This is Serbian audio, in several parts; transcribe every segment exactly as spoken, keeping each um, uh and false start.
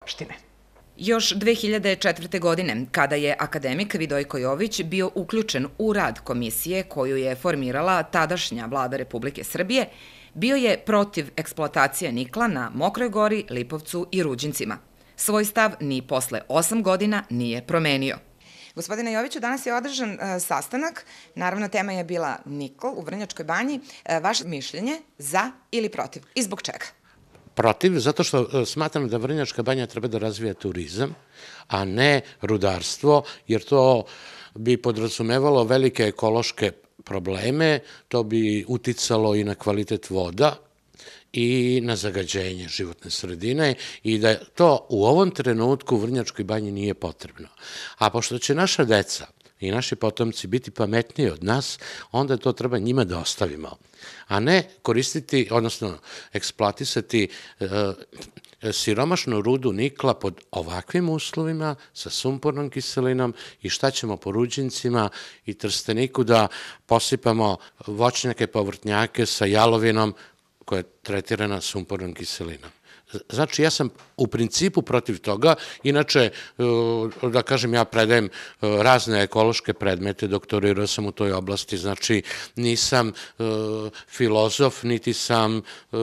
opštine. Još dve hiljade četvrte. godine, kada je akademik Vidojko Jović bio uključen u rad komisije koju je formirala tadašnja vlada Republike Srbije, bio je protiv eksploatacije nikla na Mokroj Gori, Lipovcu i Ruđincima. Svoj stav ni posle osam godina nije promenio. Gospodine Joviću, danas je održan sastanak, naravno tema je bila nikl u Vrnjačkoj banji. Vaše mišljenje za ili protiv i zbog čega? Protiv, zato što smatram da Vrnjačka banja treba da razvija turizam, a ne rudarstvo, jer to bi podrazumevalo velike ekološke probleme, to bi uticalo i na kvalitet voda i na zagađenje životne sredine i da to u ovom trenutku u Vrnjačkoj banji nije potrebno. A pošto će naša deca i naši potomci biti pametniji od nas, onda to treba njima da ostavimo, a ne koristiti, odnosno eksploatisati siromašnu rudu nikla pod ovakvim uslovima, sa sumpornom kiselinom i šta ćemo po Ruđincima i Trsteniku da posipamo voćnjake, povrtnjake sa jalovinom koja je tretirana sumpornom kiselinom. Znači, ja sam u principu protiv toga, inače, da kažem, ja predajem razne ekološke predmete, doktorirao sam u toj oblasti, znači nisam filozof, niti sam,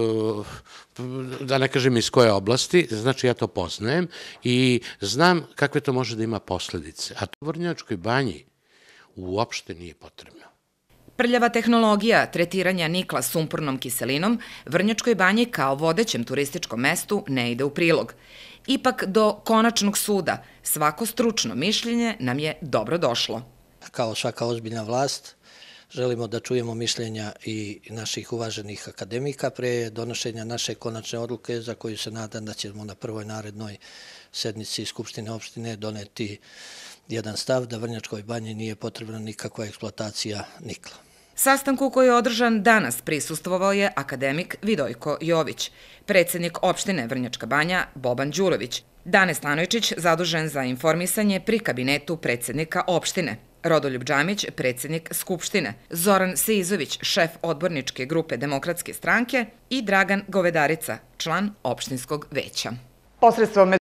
da ne kažem iz koje oblasti, znači ja to poznajem i znam kakve to može da ima posledice, a to u Vrnjačkoj banji uopšte nije potrebno. Prljava tehnologija tretiranja nikla sumpornom kiselinom Vrnjačkoj banji kao vodećem turističkom mestu ne ide u prilog. Ipak do konačnog suda svako stručno mišljenje nam je dobro došlo. Kao svaka ozbiljna vlast želimo da čujemo mišljenja i naših uvaženih akademika pre donošenja naše konačne odluke za koju se nadam da ćemo na prvoj narednoj sednici Skupštine opštine doneti jedan stav da Vrnjačkoj banji nije potrebna nikakva eksploatacija nikla. Sastanku koji je održan danas prisustvovao je akademik Vidojko Jović, predsednik opštine Vrnjačka banja Boban Đurović, Dane Stanojčić zadužen za informisanje pri kabinetu predsednika opštine, Rodoljub Džamić, predsednik Skupštine, Zoran Sizović, šef odborničke grupe Demokratske stranke i Dragan Govedarica, član opštinskog veća. Posredstvom